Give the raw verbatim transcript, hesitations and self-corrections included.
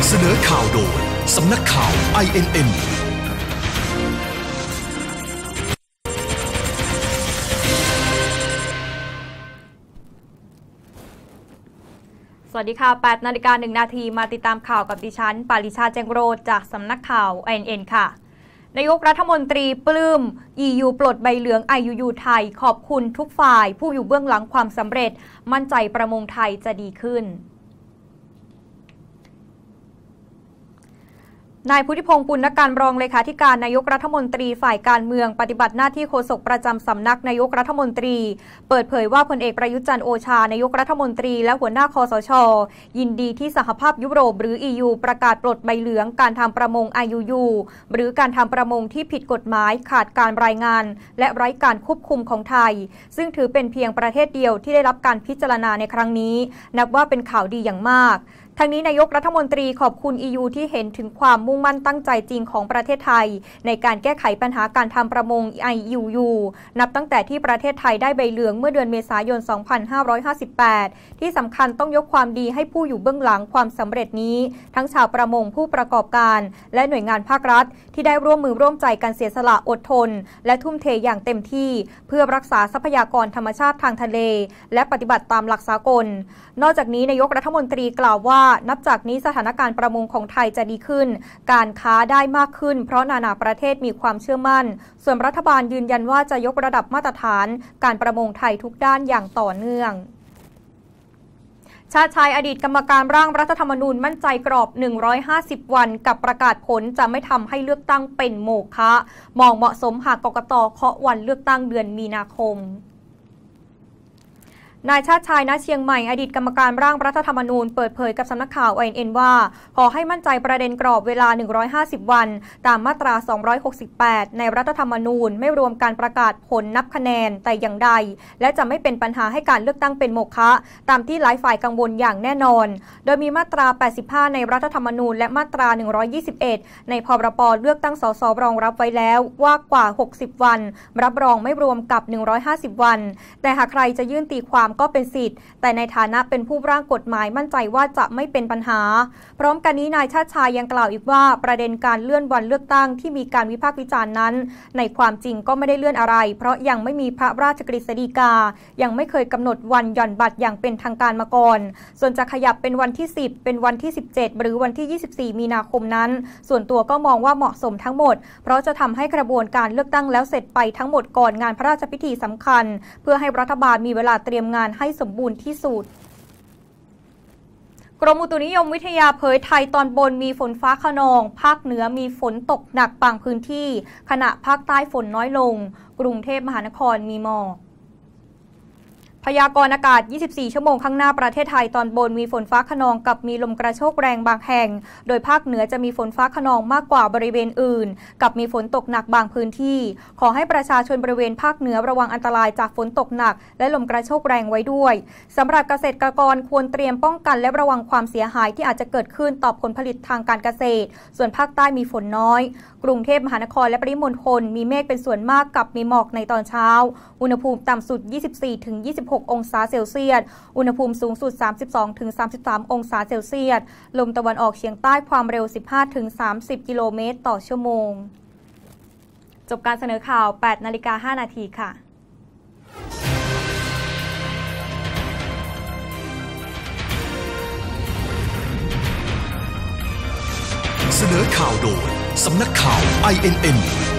เสนอข่าวโดยสำนักข่าว ไอ เอ็น เอ็นสวัสดีค่ะ แปดนาฬิกาหนึ่งนาทีมาติดตามข่าวกับดิฉันปาริชาแจงโรจน์จากสำนักข่าว ไอ เอ็น เอ็น ค่ะนายกรัฐมนตรีปลื้ม อี ยู ปลดใบเหลือง ไอ ยู ยู ไทยขอบคุณทุกฝ่ายผู้อยู่เบื้องหลังความสำเร็จมั่นใจประมงไทยจะดีขึ้นนายพุทธิพงษ์ปุณณการรองเลขาธิการนายกรัฐมนตรีฝ่ายการเมืองปฏิบัติหน้าที่โฆษกประจำสำนักนายกรัฐมนตรีเปิดเผยว่าพลเอกประยุทธ์จันทร์โอชานายกรัฐมนตรีและหัวหน้าคสช.ยินดีที่สหภาพยุโรปหรือ อี ยู ประกาศปลดใบเหลืองการทำประมง ไอ ยู ยู หรือการทำประมงที่ผิดกฎหมายขาดการรายงานและไร้การควบคุมของไทยซึ่งถือเป็นเพียงประเทศเดียวที่ได้รับการพิจารณาในครั้งนี้นับว่าเป็นข่าวดีอย่างมากทั้งนี้นายกรัฐมนตรีขอบคุณ อี ยู ที่เห็นถึงความมุ่งมั่นตั้งใจจริงของประเทศไทยในการแก้ไขปัญหาการทำประมง ไอ ยู ยู นับตั้งแต่ที่ประเทศไทยได้ใบเหลืองเมื่อเดือนเมษายน สองพันห้าร้อยห้าสิบแปด ที่สำคัญต้องยกความดีให้ผู้อยู่เบื้องหลังความสำเร็จนี้ทั้งชาวประมงผู้ประกอบการและหน่วยงานภาครัฐที่ได้ร่วมมือร่วมใจกันเสียสละอดทนและทุ่มเทอย่างเต็มที่เพื่อรักษาทรัพยากรธรรมชาติทางทะเลและปฏิบัติตามหลักสากลนอกจากนี้นายกรัฐมนตรีกล่าวว่านับจากนี้สถานการณ์ประมงของไทยจะดีขึ้นการค้าได้มากขึ้นเพราะนานาประเทศมีความเชื่อมั่นส่วนรัฐบาลยืนยันว่าจะยกระดับมาตรฐานการประมงไทยทุกด้านอย่างต่อเนื่องชาติชายอดีตกรรมการร่างรัฐธรรมนูญมั่นใจกรอบหนึ่งร้อยห้าสิบวันกับประกาศผลจะไม่ทำให้เลือกตั้งเป็นโมฆะมองเหมาะสมหากกกต.เคาะวันเลือกตั้งเดือนมีนาคมนายชาติชายณเชียงใหม่อดีตกรรมการร่างรัฐธรรมนูญเปิดเผยกับสำนักข่าว ไอ เอ็น เอ็น ว่าขอให้มั่นใจประเด็นกรอบเวลาหนึ่งร้อยห้าสิบวันตามมาตราสองร้อยหกสิบแปดในรัฐธรรมนูญไม่รวมการประกาศผลนับคะแนนแต่อย่างใดและจะไม่เป็นปัญหาให้การเลือกตั้งเป็นโมฆะตามที่หลายฝ่ายกังวลอย่างแน่นอนโดยมีมาตราแปดสิบห้าในรัฐธรรมนูญและมาตราหนึ่งร้อยยี่สิบเอ็ดในพรบเลือกตั้งสสรองรับไว้แล้วว่ากว่าหกสิบวันรับรองไม่รวมกับหนึ่งร้อยห้าสิบวันแต่หากใครจะยื่นตีความก็เป็นสิทธิ์แต่ในฐานะเป็นผู้ร่างกฎหมายมั่นใจว่าจะไม่เป็นปัญหาพร้อมกันนี้นายชาติชายยังกล่าวอีกว่าประเด็นการเลื่อนวันเลือกตั้งที่มีการวิพากษ์วิจารณ์นั้นในความจริงก็ไม่ได้เลื่อนอะไรเพราะยังไม่มีพระราชกฤษฎีกายังไม่เคยกำหนดวันหย่อนบัตรอย่างเป็นทางการมาก่อนส่วนจะขยับเป็นวันที่สิบเป็นวันที่สิบเจ็ดหรือวันที่ยี่สิบสี่มีนาคมนั้นส่วนตัวก็มองว่าเหมาะสมทั้งหมดเพราะจะทำให้กระบวนการเลือกตั้งแล้วเสร็จไปทั้งหมดก่อนงานพระราชพิธีสำคัญเพื่อให้รัฐบาลมีเวลาเตรียมงานให้สมบูรณ์ที่สุดกรมอุตุนิยมวิทยาเผยไทยตอนบนมีฝนฟ้าคะนองภาคเหนือมีฝนตกหนักบางพื้นที่ขณะภาคใต้ฝนน้อยลงกรุงเทพมหานครมีหมอกพยากรณ์อากาศยี่สิบสี่ชั่วโมงข้างหน้าประเทศไทยตอนบนมีฝนฟ้าคะนองกับมีลมกระโชกแรงบางแห่งโดยภาคเหนือจะมีฝนฟ้าคะนองมากกว่าบริเวณอื่นกับมีฝนตกหนักบางพื้นที่ขอให้ประชาชนบริเวณภาคเหนือระวังอันตรายจากฝนตกหนักและลมกระโชกแรงไว้ด้วยสำหรับเกษตรกรควรเตรียมป้องกันและระวังความเสียหายที่อาจจะเกิดขึ้นต่อผลผลิตทางการเกษตรส่วนภาคใต้มีฝนน้อยกรุงเทพมหานครและปริมณฑลมีเมฆเป็นส่วนมากกับมีหมอกในตอนเช้าอุณหภูมิต่ำสุด ยี่สิบสี่ถึงยี่สิบหก องศาเซลเซียสอุณหภูมิสูงสุด สามสิบสองถึงสามสิบสาม องศาเซลเซียสลมตะวันออกเฉียงใต้ความเร็ว สิบห้าถึงสามสิบ กิโลเมตรต่อชั่วโมงจบการเสนอข่าว แปดนาฬิกาห้านาทีค่ะเสนอข่าวโดยสำนักข่าว ไอ เอ็น เอ็น